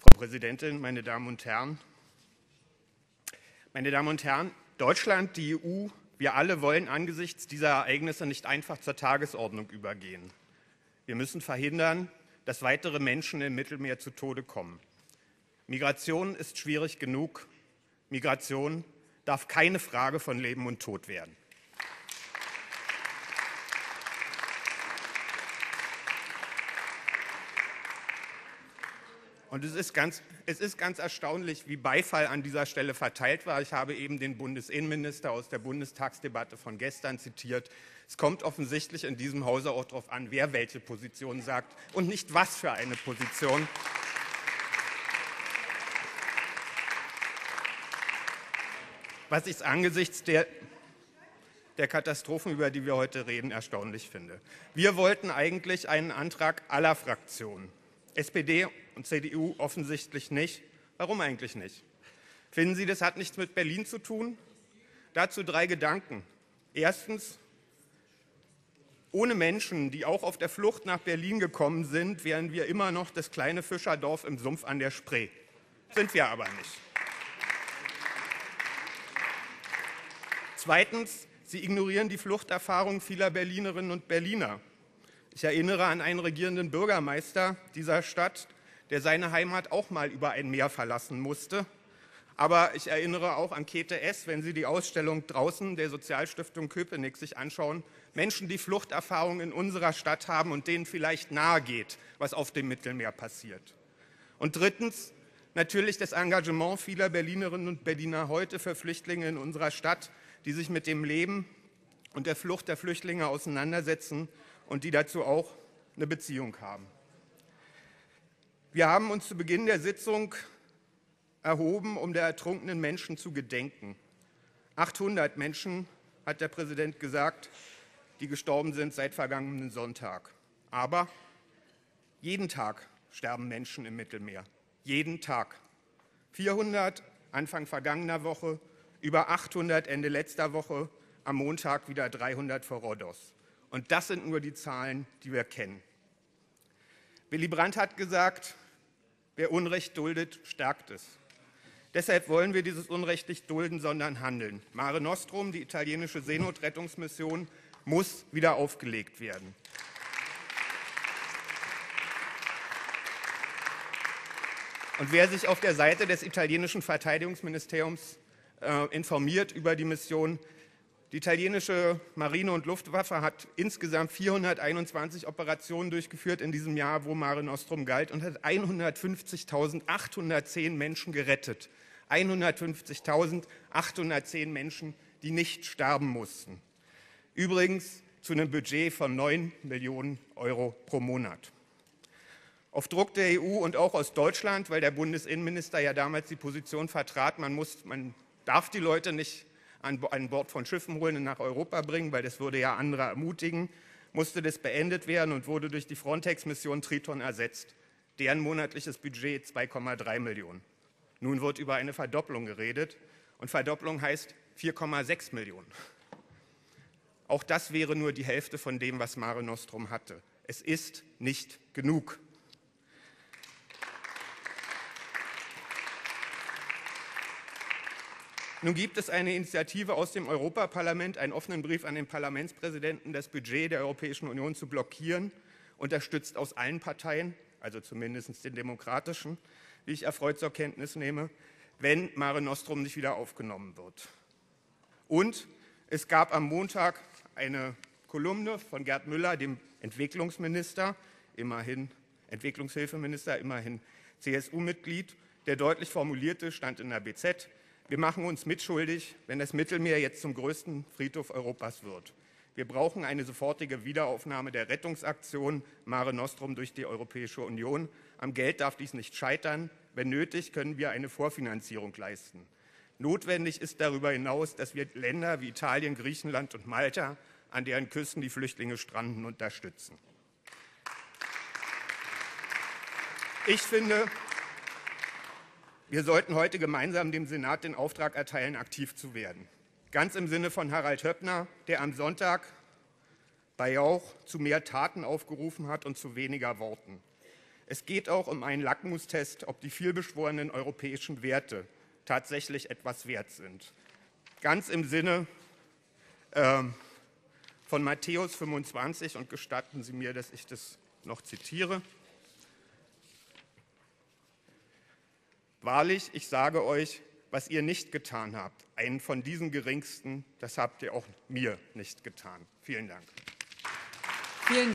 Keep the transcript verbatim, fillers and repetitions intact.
Frau Präsidentin, meine Damen und Herren! Meine Damen und Herren, Deutschland, die E U, wir alle wollen angesichts dieser Ereignisse nicht einfach zur Tagesordnung übergehen. Wir müssen verhindern, dass weitere Menschen im Mittelmeer zu Tode kommen. Migration ist schwierig genug. Migration darf keine Frage von Leben und Tod werden. Und es ist, ganz, es ist ganz erstaunlich, wie Beifall an dieser Stelle verteilt war. Ich habe eben den Bundesinnenminister aus der Bundestagsdebatte von gestern zitiert. Es kommt offensichtlich in diesem Hause auch darauf an, wer welche Position sagt und nicht was für eine Position. Was ich angesichts der, der Katastrophen, über die wir heute reden, erstaunlich finde. Wir wollten eigentlich einen Antrag aller Fraktionen. S P D und C D U offensichtlich nicht. Warum eigentlich nicht? Finden Sie, das hat nichts mit Berlin zu tun? Dazu drei Gedanken. Erstens, ohne Menschen, die auch auf der Flucht nach Berlin gekommen sind, wären wir immer noch das kleine Fischerdorf im Sumpf an der Spree. Sind wir aber nicht. Zweitens, Sie ignorieren die Fluchterfahrung vieler Berlinerinnen und Berliner. Ich erinnere an einen regierenden Bürgermeister dieser Stadt, der seine Heimat auch mal über ein Meer verlassen musste. Aber ich erinnere auch an Käthe S., wenn Sie die Ausstellung draußen der Sozialstiftung Köpenick sich anschauen. Menschen, die Fluchterfahrung in unserer Stadt haben und denen vielleicht nahe geht, was auf dem Mittelmeer passiert. Und drittens, natürlich das Engagement vieler Berlinerinnen und Berliner heute für Flüchtlinge in unserer Stadt, die sich mit dem Leben und der Flucht der Flüchtlinge auseinandersetzen und die dazu auch eine Beziehung haben. Wir haben uns zu Beginn der Sitzung erhoben, um der ertrunkenen Menschen zu gedenken. achthundert Menschen, hat der Präsident gesagt, die gestorben sind seit vergangenen Sonntag. Aber jeden Tag sterben Menschen im Mittelmeer. Jeden Tag. vierhundert Anfang vergangener Woche, über achthundert Ende letzter Woche, am Montag wieder dreihundert vor Rhodos. Und das sind nur die Zahlen, die wir kennen. Willy Brandt hat gesagt, wer Unrecht duldet, stärkt es. Deshalb wollen wir dieses Unrecht nicht dulden, sondern handeln. Mare Nostrum, die italienische Seenotrettungsmission, muss wieder aufgelegt werden. Und wer sich auf der Seite des italienischen Verteidigungsministeriums äh, informiert über die Mission, die italienische Marine und Luftwaffe hat insgesamt vierhunderteinundzwanzig Operationen durchgeführt in diesem Jahr, wo Mare Nostrum galt, und hat hundertfünfzigtausendachthundertzehn Menschen gerettet. hundertfünfzigtausendachthundertzehn Menschen, die nicht sterben mussten. Übrigens zu einem Budget von neun Millionen Euro pro Monat. Auf Druck der E U und auch aus Deutschland, weil der Bundesinnenminister ja damals die Position vertrat, man, muss, man darf die Leute nicht an Bord von Schiffen holen und nach Europa bringen, weil das würde ja andere ermutigen, musste das beendet werden und wurde durch die Frontex-Mission Triton ersetzt. Deren monatliches Budget zwei Komma drei Millionen. Nun wird über eine Verdopplung geredet und Verdopplung heißt vier Komma sechs Millionen. Auch das wäre nur die Hälfte von dem, was Mare Nostrum hatte. Es ist nicht genug. Nun gibt es eine Initiative aus dem Europaparlament, einen offenen Brief an den Parlamentspräsidenten, das Budget der Europäischen Union zu blockieren, unterstützt aus allen Parteien, also zumindest den demokratischen, wie ich erfreut zur Kenntnis nehme, wenn Mare Nostrum nicht wieder aufgenommen wird. Und es gab am Montag eine Kolumne von Gerd Müller, dem Entwicklungsminister, immerhin Entwicklungshilfeminister, immerhin C S U-Mitglied, der deutlich formulierte, stand in der B Z, wir machen uns mitschuldig, wenn das Mittelmeer jetzt zum größten Friedhof Europas wird. Wir brauchen eine sofortige Wiederaufnahme der Rettungsaktion Mare Nostrum durch die Europäische Union. Am Geld darf dies nicht scheitern. Wenn nötig, können wir eine Vorfinanzierung leisten. Notwendig ist darüber hinaus, dass wir Länder wie Italien, Griechenland und Malta, an deren Küsten die Flüchtlinge stranden, unterstützen. Ich finde, wir sollten heute gemeinsam dem Senat den Auftrag erteilen, aktiv zu werden. Ganz im Sinne von Harald Höppner, der am Sonntag bei Jauch zu mehr Taten aufgerufen hat und zu weniger Worten. Es geht auch um einen Lackmustest, ob die vielbeschworenen europäischen Werte tatsächlich etwas wert sind. Ganz im Sinne ähm, von Matthäus fünfundzwanzig, und gestatten Sie mir, dass ich das noch zitiere. Wahrlich, ich sage euch, was ihr nicht getan habt, einen von diesen Geringsten, das habt ihr auch mir nicht getan. Vielen Dank. Vielen